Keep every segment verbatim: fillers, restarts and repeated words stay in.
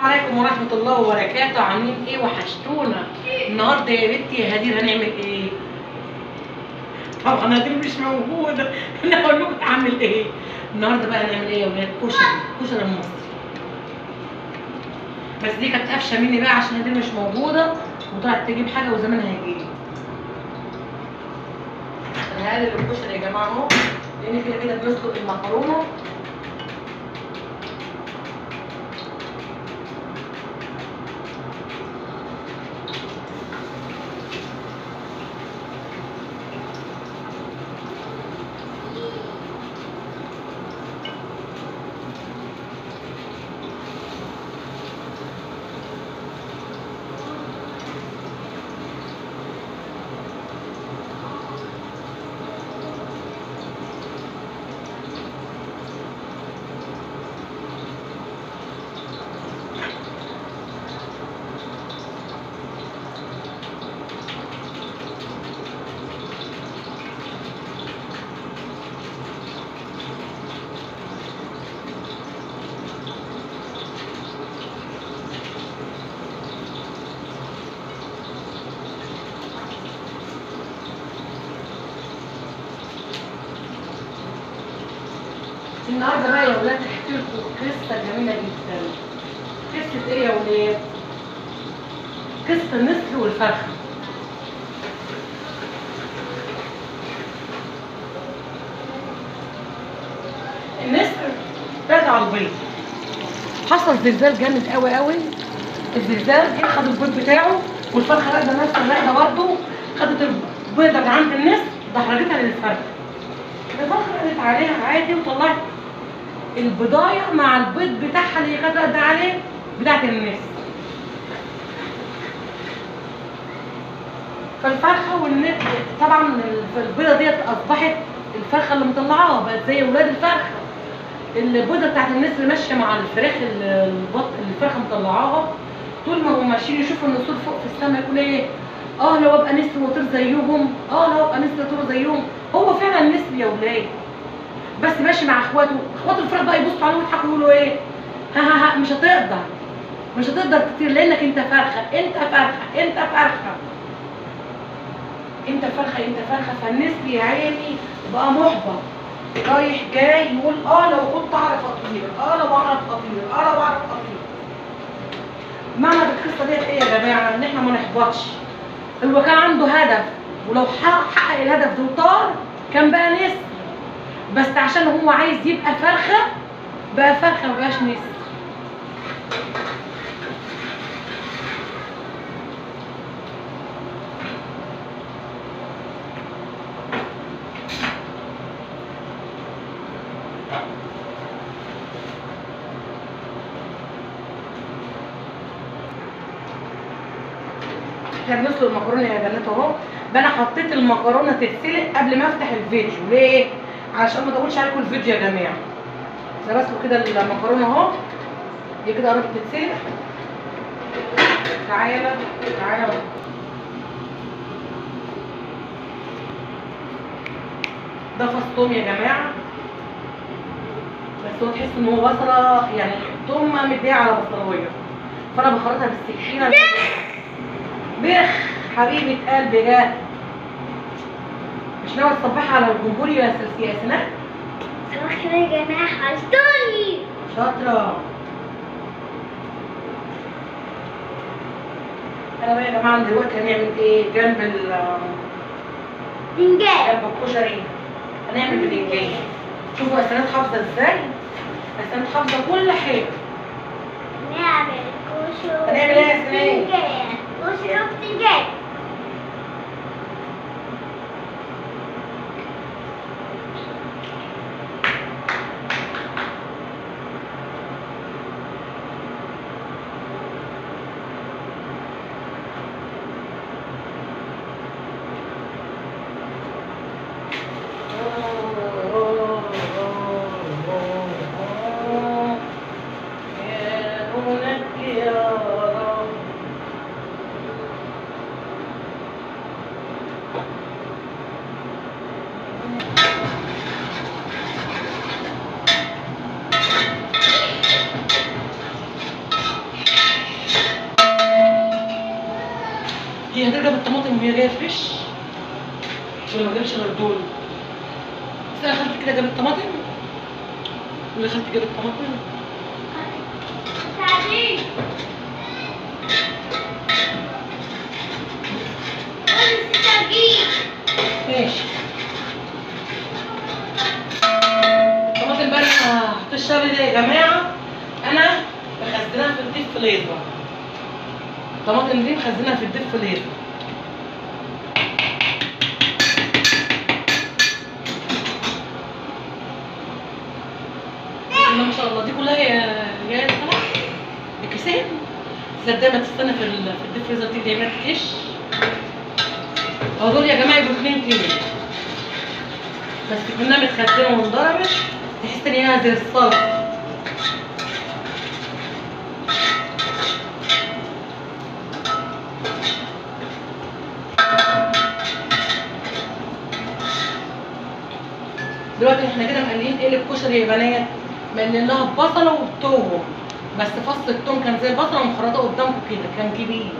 عليكم ورحمة الله وبركاته. عاملين ايه؟ وحشتونا. النهارده يا بنتي يا هدير هنعمل ايه؟ طبعا هدير مش موجودة. انا هقول لكم هعمل ايه. النهارده بقى هنعمل ايه يا ولاد؟ كشري، كشري المصري. بس دي كانت قفشة مني بقى عشان هدير مش موجودة وطلعت تجيب حاجة وزمانها هيجيلي. انا هقلب الكشري يا جماعة اهو، لان كده كده بنسلق المكرونة. النهارده بقى يا ولاد هحكي لكم قصه جميله جدا. قصه ايه يا ولاد؟ قصه النسر والفرخه. النسر بات على البيض، حصل زلزال جامد قوي قوي. الزلزال جه خد البيض بتاعه، والفرخه راكده نفس الرقده برضه، خدت البيضه اللي عند النسر دحرجتها للفرخه. الفرخه قعدت عليها عادي وطلعت البضايه مع البيض بتاعها اللي كانت راقده عليه بتاعت الناس. فالفرخه والناس طبعا البيضه ديت اصبحت الفرخه اللي مطلعاها بقت زي ولاد الفرخه. البيضه بتاعت النسر ماشيه مع الفراخ البط اللي الفرخه مطلعاها. طول ما هم ماشيين يشوفوا النسور فوق في السماء يقول ايه؟ اه لو ابقى نسر وطير زيهم، اه لو ابقى نسر وطير زيهم. هو فعلا نسر يا ولاد، بس ماشي مع اخواته. اخواته الفراخ بقى يبصوا عليه ويضحكوا يقولوا ايه؟ ها ها ها مش هتقدر، مش هتقدر تطير لانك انت فرخه، انت فرخه، انت فرخه، انت فرخه، انت فرخه. فالنسر يا عيني بقى محبط رايح جاي يقول اه لو كنت اعرف اطير، اه لو اعرف اطير، اه لو اعرف اطير. معنى القصه ديت ايه يا جماعه؟ ان احنا ما نحبطش. هو كان عنده هدف، ولو حقق الهدف ده وطار كان بقى نسر، بس عشان هو عايز يبقى فرخه بقى فرخه مبقاش نسر. احنا بنسلق المكرونه يا بنات اهو. بقى انا حطيت المكرونه تتسلق قبل ما افتح الفيديو. ليه؟ علشان ما اطولش عليكم الفيديو يا جماعه. انا بسلق كده المكرونه اهو، دي كده قربت تتسلق. تعالى تعالى ده فص توم يا جماعه، بس هو تحس ان هو بصله يعني تومه مديه على بصلايه، فانا بخرطها بالسكينه. بخ حبيبه قلبي جات. مش ناوي تصبحي على الجمهور يا سلسي يا سناء؟ صباح الخير يا جماعه، حشتوني. شاطره. انا بقى يا جماعه دلوقتي هنعمل ايه جنب ال بتنجان. جنب الكشري؟ هنعمل بتنجان. شوفوا يا سناء حافظه ازاي؟ يا سناء حافظه كل حاجه. نعمل كشري. هنعمل ايه يا سناء؟ بتنجان، كشري وبتنجان. هي هترجع بالطماطم وهي جايه فريش ولا ما جابش غير دول؟ بس انا خالتي كده جابت طماطم ولا خالتي جابت طماطم؟ سعدين ماشي. الطماطم بقى اللي انا هحط الشغل ده يا جماعه انا بخزنها في الديب فريزر. الطماطم دي مخزنها في الديب فريزر. ما شاء الله دي كلها جايه طالعه بكيسين. تصدق ما تستنى في الديب فريزر تيجي ما تكش. هو دول يا جماعه يبقوا اتنين كيلو بس كنا متخزنه وانضربت تحس ان هي زي الصلصه. دلوقتي احنا كده مقليين قلب كشري يا بنات، مقليناها ببصله وبتوم، بس فص التوم كان زي البصله ومخرطه قدامكم كده كان كبير.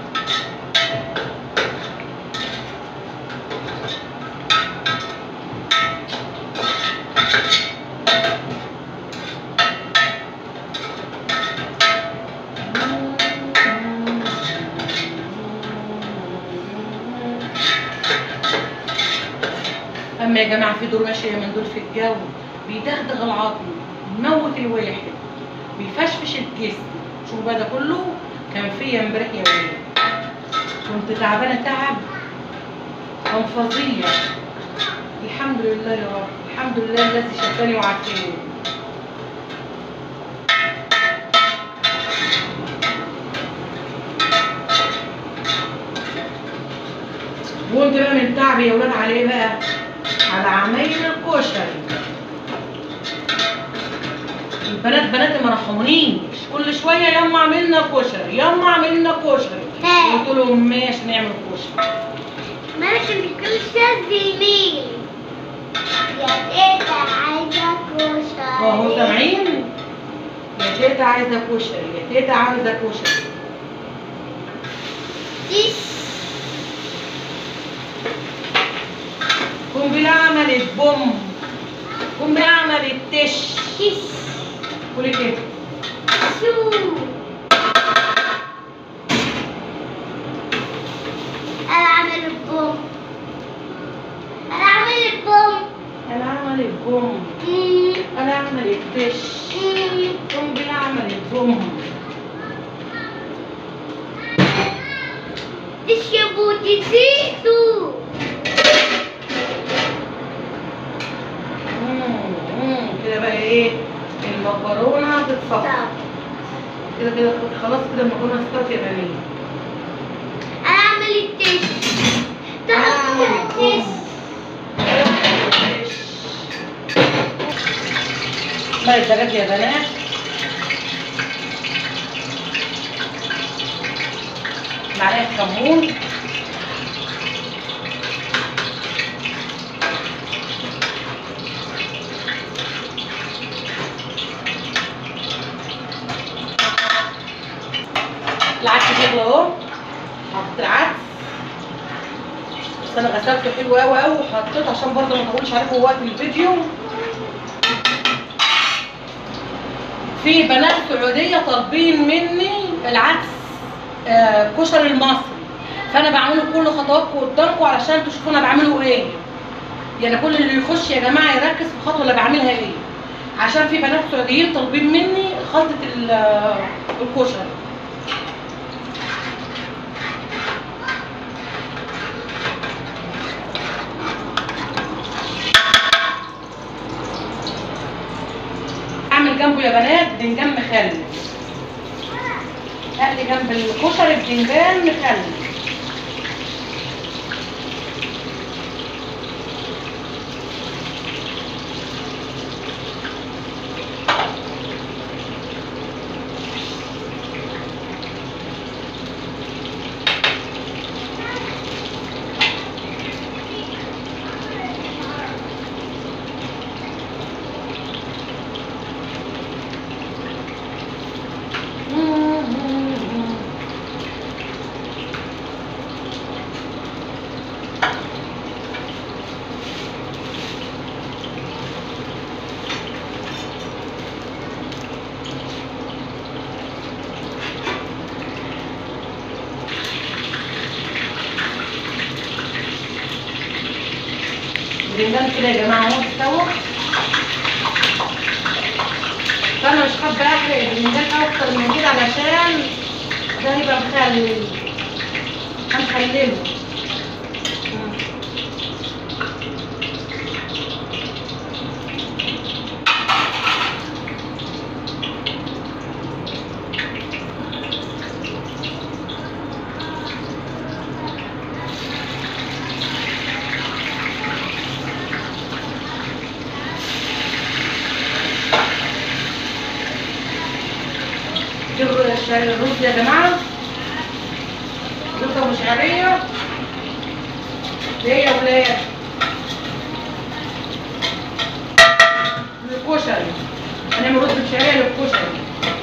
اما يا جماعه في دور ماشيه من دول في الجو بيدغدغ العظم، بيموت الواحد، بيفشفش الجسم. شوفوا بقى ده كله كان فيا امبارح يا ولاد. كنت تعبانه تعب كان فظيع. الحمد لله يا رب، الحمد لله الذي شفاني وعافاني. وقلت بقى من تعبي يا ولاد على ايه بقى؟ على عمايل الكشري. البنات بناتي ما رحمونيش، كل شويه ياما عملنا كشري ياما عملنا كشري. قلت لهم ماشي نعمل كشري. ماشي بكل شاذين. يا تيتا عايزه كشري. اهو سامعين؟ يا تيتا عايزه كشري، يا تيتا عايزه كشري. قنبله عملت بوم، قنبله عملت تش. قولي كده. شو انا عامل البوم، انا عامل البوم، انا عملت بوم، انا عملت تش، قنبله عملت بوم. تشربوا تزيدوا. كده بقى ايه؟ المكرونه هتتصفى كده كده خلاص كده المكرونه استوت يا بنات. انا اعمل التش. تحط التش. بقى الدجاج يا بنات معلقه كمون، العدس بيغلى اهو. حطيت العدس بس انا غسلته حلو قوي قوي وحطيته عشان برضه ما اطولش عليكم وقت الفيديو. في بنات سعوديه طالبين مني العدس آه كشري المصري، فانا بعمله كل خطواتكم قدامكم علشان تشوفوا انا بعمله ايه. يعني كل اللي يخش يا جماعه يركز في الخطوه اللي بعملها ايه، عشان في بنات سعوديين طالبين مني خلطه الكشري. اعمل جنبه يا بنات بدنجان مخلل. هاتلي جنب الكشري بدنجان مخلل. البتنجان كده يا جماعه اهو استوى. فانا مش حابه احرق البتنجان اكتر من كده علشان ده هيبقى مخلل. هنخلله. الرز يا جماعه رز وشعريه ليه يا ولاد للكشري. هنعمل رز بشعريه للكشري.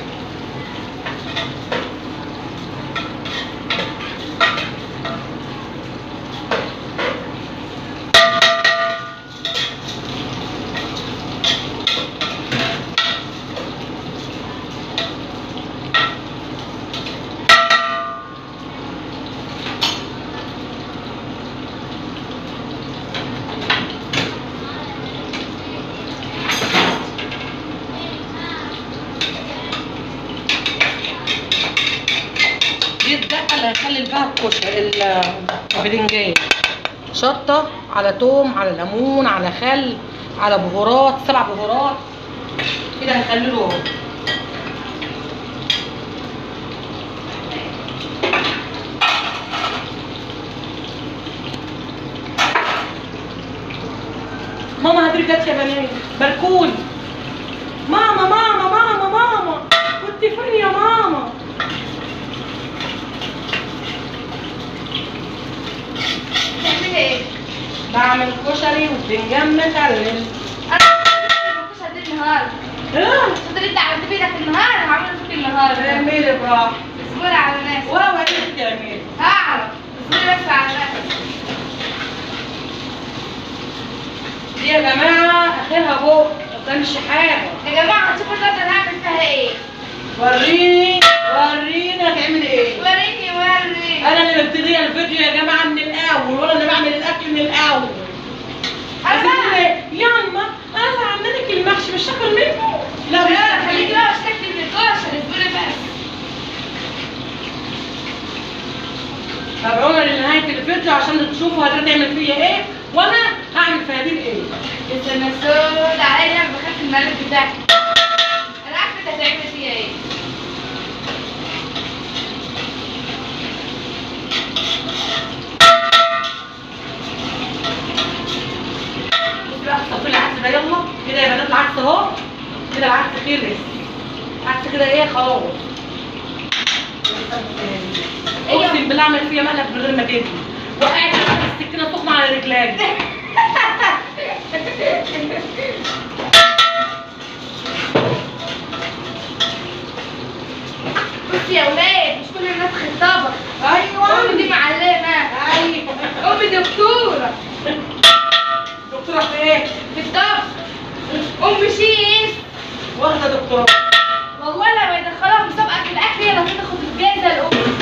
اللي هيخلي بقى الكشري البدنجان شطه على توم على ليمون على خل على بهارات سبع بهارات كده هنخلله اهو. ماما هاتلي كاتشب يا بنات بركول. ماما ماما ماما ماما كنت فين يا ماما؟ بعمل كشري وبتنجان مخلل. انا الكشري دي النهارده. اه الكشري انت عملت بايدك النهارده هعمله فيك النهارده. اعملي براحتك. اصبري على نفسك. واو عايزك تعملي. هعرف. اصبري بس على نفسك. دي يا جماعه اخرها بق ما بتعملش حاجه. يا جماعه هتشوفوا النهارده انا هعمل فيها ايه. وريني وريني هتعملي ايه. وريني وريني. انا اللي مبتديه الفيديو يا جماعه من الاول ولا اللي بعمل الاكل من الاول. انا ياما انا عامله لك المحشي مش هاكل منه. لا لا خليكي بقى اشتكي من الكشري اصبري بس. تابعونا لنهايه الفيديو عشان تشوفوا هتعمل فيا ايه وانا هعمل فيها دي ايه. استنى سود عليا انا بخاف المقلب بتاعك. انا عارفه انت هتعملي فيها ايه. طب العكس ده يلا كده يا بنات العكس اهو كده العكس خلص. العكس كده ايه خلاص. اقسم بالله اعمل فيها مقلب من غير ما تدري. وقعت السكينه سخنه على رجلك. بصي يا ولاد مش كل الناس خطابه. ايوه امي دي معلمه. ايوه امي دكتوره. دكتوره في ايه؟ في الطبخ. ام شيف واخده دكتوراه. والله لما يدخلوها مسابقه في الاكل هي اللي هتاخد الجايزه الام.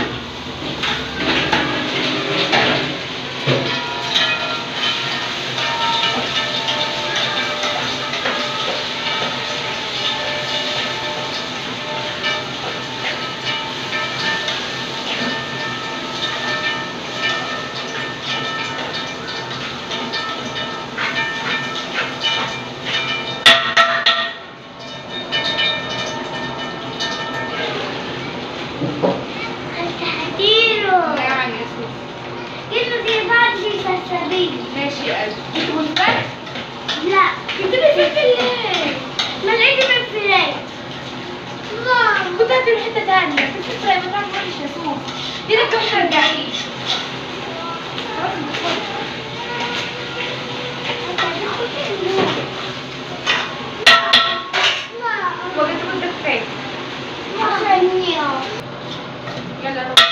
ماشي يا قلبي. انت مستعد؟ لا جبت لي فلفل ليه؟ ما لقيتش من فراخ. ماما كنت هاتي من حته ثانيه. فلفل فراي ما تعرفش يا سوس. دي لك ما ترجعيش. خلاص انت فاضي. هو جبت كنت كفايه. يلا روح.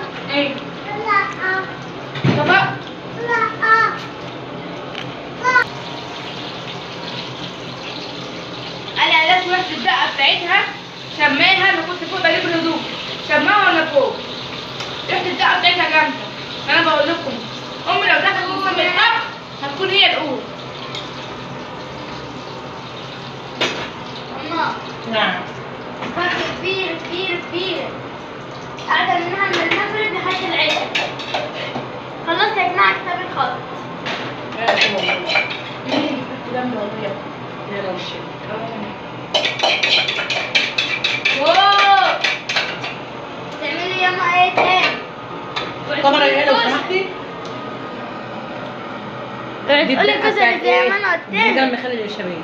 ايه؟ طبق؟ هي الأولى. ماما نعم. فرق كبير كبير كبير. قاعدة منها من المغرب لحد العشاء. خلصت يا جماعة كتاب الخط. يا ماما. جنب والله. يا لو الشيء. واو. تعملي يا ماما ايه تاني؟ طبعا يا لو سمحتي. دي قولي الدقة كسر بتاعت زي ما ايه؟ انا قلت دي ده لك. المخلل الشباب.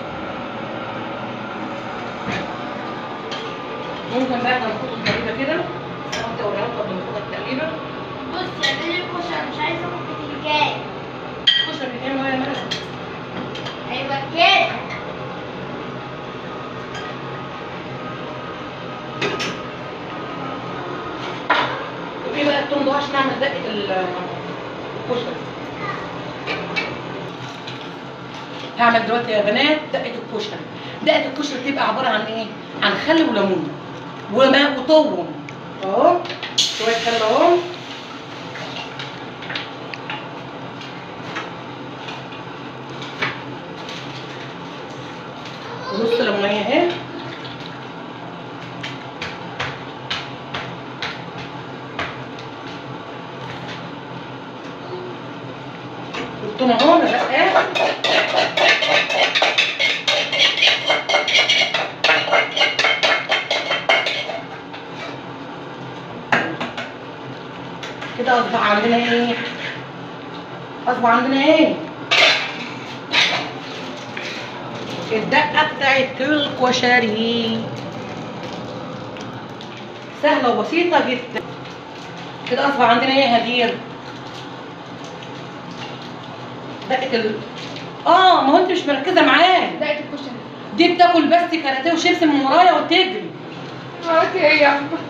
ممكن بقى ناخد التقليبه كده. انت وريها قبل ما ناخد التقليبه. بصي اعملي الكشري مش عايزة اكل بتنجان. الكشري بيتعمل وهي مالها. ايوه كده. وايه بقى التوم ده عشان نعمل دقه ال- الكشري. هعمل دلوقتي يا بنات دقه الكشري. دقه الكشري بتبقى عباره عن ايه؟ عن خل وليمون وماء وطوم. اهو شويه خل اهو. ونص ليمونيه اهي. والثوم اهو مرقاه. كده اصبح عندنا ايه؟ اصبح عندنا ايه؟ الدقه بتاعت الكشري. سهله وبسيطه جدا. كده اصبح عندنا ايه يا هدير؟ دقه ال اه ما هو انت مش مركزه معايا. دقة الكشري. دي بتاكل بس كاراتيه وشيبس من ورايا وتجري. مراتي ايه يا عم؟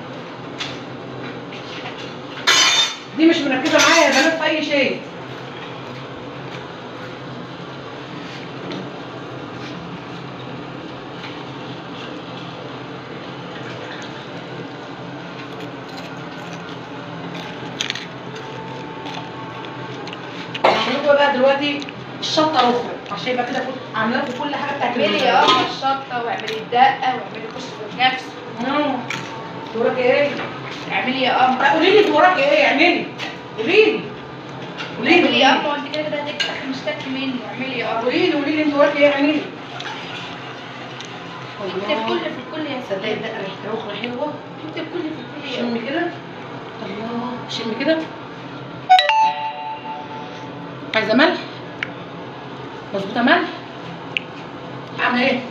دي مش مركزه معايا يا بنات في اي شيء. هعمل لكم بقى دلوقتي الشطه الاخرى عشان يبقى كده كنت عامله لكم كل حاجه بتاعت اعملي يا قمر الشطة واعملي الدقة واعملي الكشري بنفسه. امم وراك ايه؟ اعملي يا قمر. لا قولي لي انت وراك ايه؟ اعملي. قولي لي. قولي لي. اعملي يا قمر وانت كده كده هتكتب مشتكي مني. اعملي يا قمر. قولي لي قولي لي انت وراك ايه؟ اعملي. انت الكل في الكل يا تصدقي سيدي. الدقه ريحتها اخرى حلوه. انت الكل في الكل يا شمي كده. الله شمي كده. عايزه ملح؟ مظبوطه ملح؟ اعمل ايه؟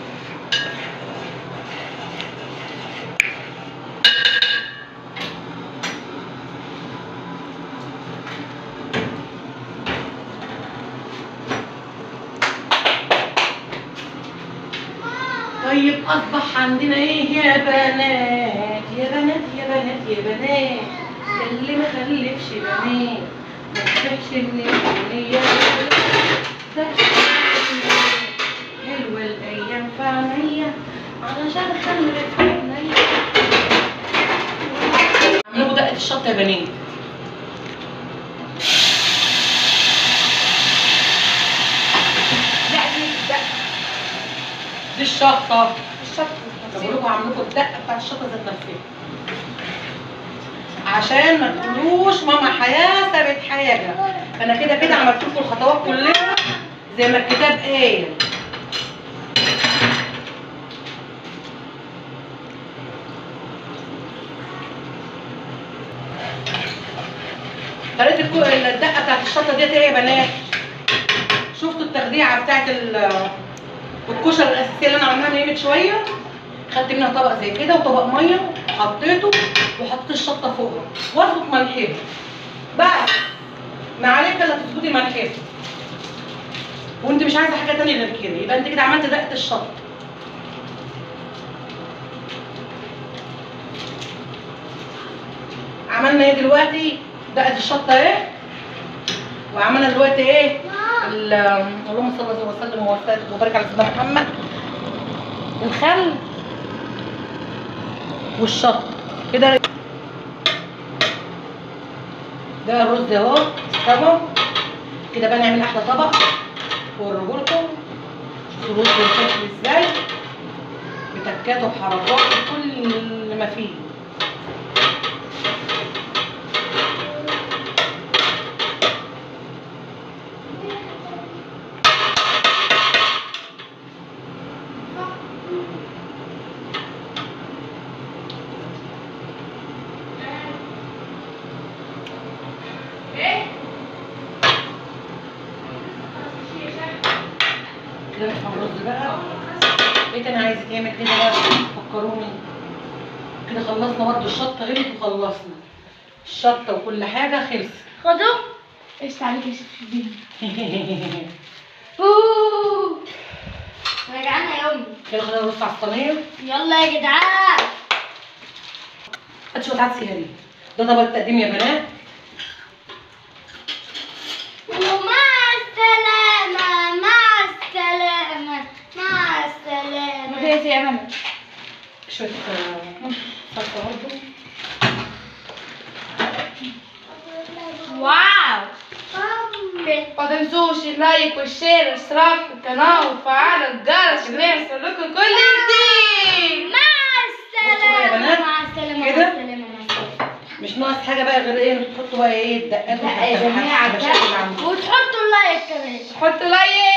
طيب اصبح عندنا ايه يا بنات يا بنات يا بنات يا بنات اللي ما خلفش بنات ما تخافش من الدنيا ده حلوه الايام في عينيا علشان خلف عينيا. عملوا دقه الشطه يا بنات. لا دي الدقه دي الشطه. الشطة. بقول لكم هعمل لكم الدقه بتاعت الشطه ذات نفسها عشان ما تقولوش ماما حياه سابت حاجه. فانا كده كده عملت لكم الخطوات كلها زي ما الكتاب قال. طريقه الكو- الدقه بتاعت الشطه ديت ايه يا بنات؟ شفتوا التخديعه بتاعت ال- الكشري الاساسيه اللي انا عاملاها من قيمه شويه؟ خدت منها طبق زي كده وطبق ميه وحطيته وحطيت الشطه فوقها واظبط ملحها بس. ما عليك الا تظبطي ملحها وانت مش عايزه حاجه تانية غير كده. يبقى انت كده عملت دقه الشطه. عملنا ايه دلوقتي؟ دقه الشطه اهي. وعملنا دلوقتي ايه؟ ال- اللهم صل وسلم وبارك على سيدنا محمد. الخل والشطه كده. ده الرز اهو استوى كده بقى نعمل احلى طبق واوريهولكم. شوفوا الرز والفلفل ازاي بتكاته وبحركات وكل ما فيه. كده نرفع الرز بقى. ايه تاني عايز يتعمل كده بقى؟ فكروني. كده خلصنا برضه الشطه. ايه وخلصنا الشطه وكل حاجه خلصت. خدوا. ايش عليك يا شيف شبين؟ اوه انا جعانه يا امي. كده خلينا نرص على الصينيه. يلا يا جدعان. هات شويه عدس هري. ده طبق التقديم يا بنات. ومع السلامة مع السلامة مع السلامة. مجهزة يا ماما. شويه آه، صلصه برضه. واو. ما تنسوش اللايك والشير والاشتراك في القناة وتفعلوا الجرس عشان يوصلكوا كل جديد. مع بصوا يا بنات. السلامة مع السلامة مع كده. السلامة مع السلامة. مش ناقص حاجه بقى غير ايه؟ تحطوا بقى ايه الدقات لا يا جماعة والحبشات اللي عندكم. وتحطوا اللايك كمان. حطوا لايك.